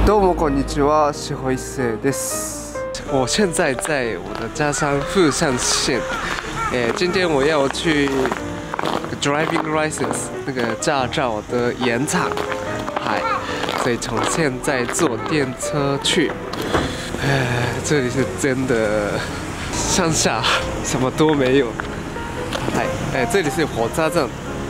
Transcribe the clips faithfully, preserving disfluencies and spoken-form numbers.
どうもこんにちは、志保一世です。我现在在我的家乡富山县，诶，今天我要去 driving license 那个驾照的延长，嗨，所以从现在坐电车去。哎，这里是真的乡下，什么都没有。嗨，哎，这里是火车站。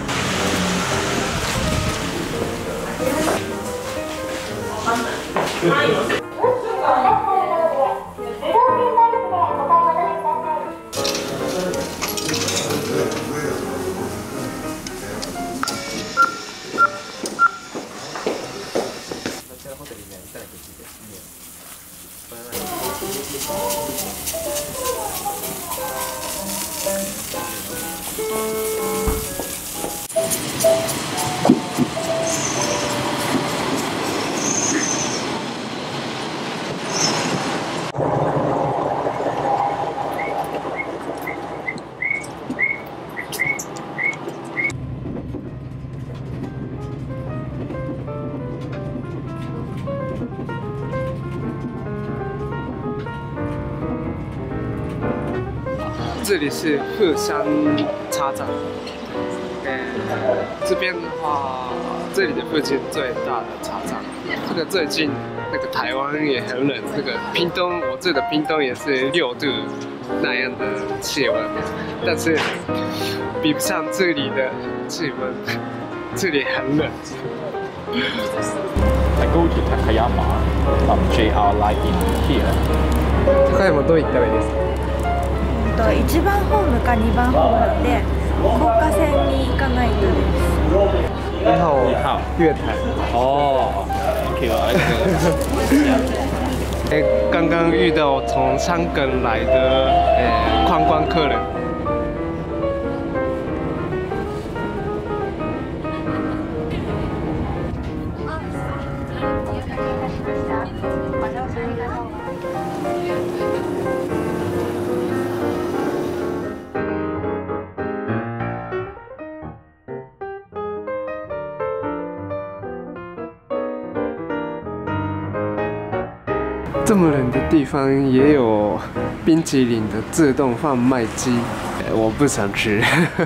这里是鹤山车站，呃，这边的话，这里的附近最大的车站。这个最近那个台湾也很冷，这个屏东，我住的屏东也是六度那样的气温，但是比不上这里的气温，这里很冷。 高鐵高山、um, J R Line in here。 高山どう行ったらいいですか？ いちばんホームかにばんホームなんで、高架線に行かないとです。 一号一号月台。哦 ，OK 啊，哎，刚刚遇到从香港来的呃观光客人。 这么冷的地方也有冰淇淋的自动贩卖机，我不想吃。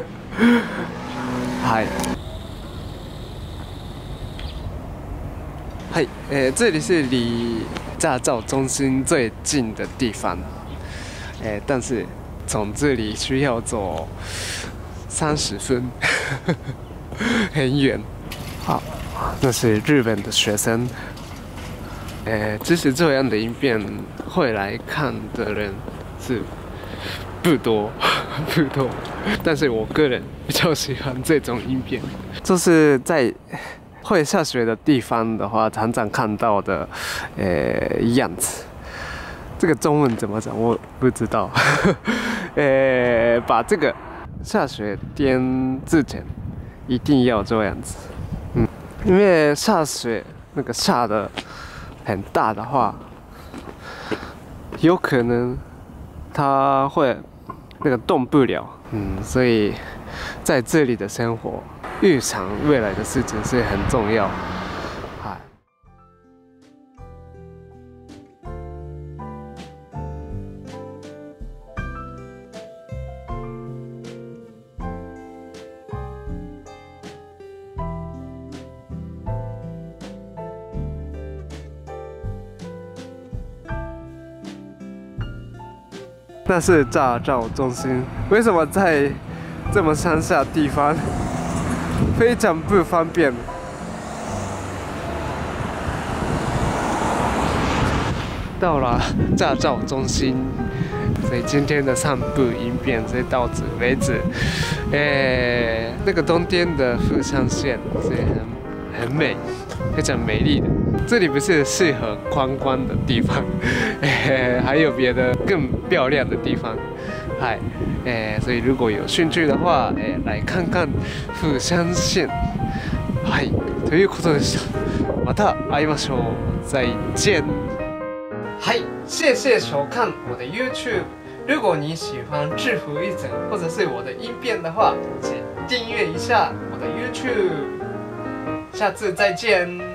嗨，嗨，呃，这里是离驾照中心最近的地方，呃，但是从这里需要走三十分，很远。好，那是日本的学生。 呃，其实这样的影片会来看的人是不多不多，但是我个人比较喜欢这种影片，就是在会下雪的地方的话，常常看到的呃样子。这个中文怎么讲我不知道，呃，把这个下雪天之前一定要这样子，嗯，因为下雪那个下的。 很大的话，有可能它会那个动不了，嗯，所以在这里的生活，预想未来的事情是很重要。嗨。 那是驾照中心，为什么在这么乡下地方非常不方便？到了驾照中心，所以今天的散步影片就到此为止。诶，那个冬天的富山县是很很美，非常美丽的。 这里不是适合观光的地方，欸、还有别的更漂亮的地方，嗨，欸、所以如果有兴趣的话，欸、来看看富山县，はい、ということでした。また会いましょう，再见。嗨，谢谢收看我的 YouTube。如果你喜欢制服一整或者是我的影片的话，请订阅一下我的 YouTube。下次再见。